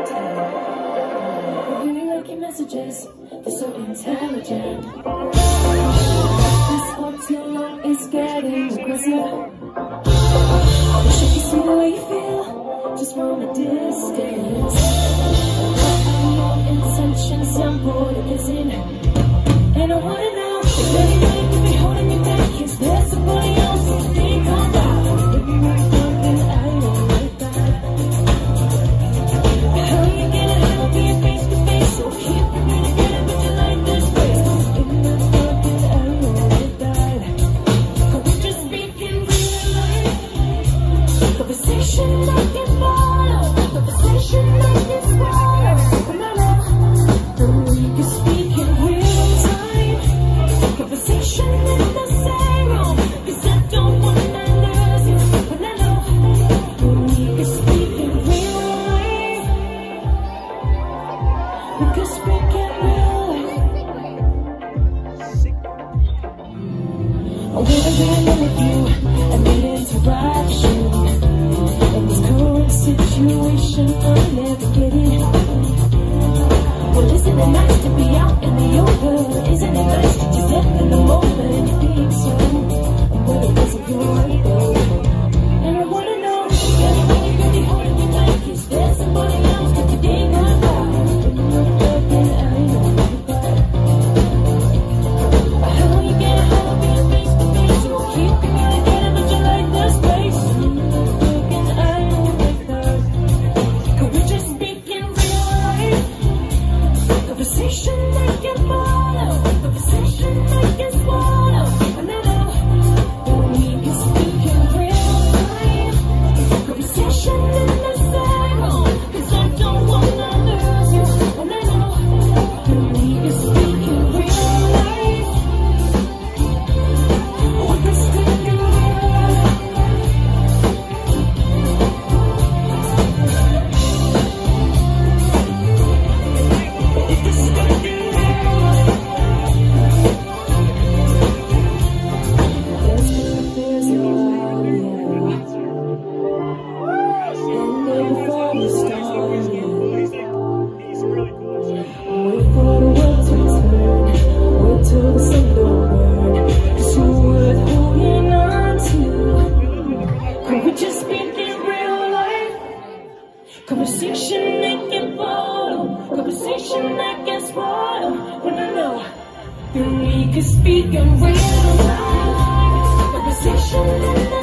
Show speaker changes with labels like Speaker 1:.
Speaker 1: Really like your messages, they're so intelligent. This for too long is getting aggressive. Wish I could see the way you feel, just from a distance. What are your intentions? I'm bored of listening, and I wanna know if anybody could be holding me back. Is there somebody else you think I'm about? Maybe we're something I don't like that. How you gonna help me face to face? So keep communicating, but you like this place. Maybe we're something I don't like that. But we're just speaking real life. Conversation like it's wild. Conversation like it's wild. And I know that we can speak in real time. Conversation in the same room, 'cause I don't wanna lose you. And I know that we can speak in real life. We can speak in real life. I wanna be alone with you and need interaction. In this current situation, I'll never get it. Well, isn't it nice to be out in the open? Isn't it nice to just live in the moment? Being so, but it doesn't feel right though. And I wanna know, anything you could be holding me back. Is there somebody else that you think about? And I know that. How you gonna help me face to face? You keep communicating, but you like the space. And I know that. Could we just speak in real life? Conversation like it's wild. Conversation like it's wild. And I know that we can speak in real time. Conversation in the same room, 'cause I don't wanna lose you. And I know that we can speak in real life. We can speak in real life. We can speak in real life. Let's get the fears out, yeah. And then before we start, wait for the world to turn. Wait till the sun don't burn. 'Cause you're worth holding on to. Could we just speak in real life? Conversation like it's wild. Conversation like it's wild. When I know that we can speak in real life. Conversation in the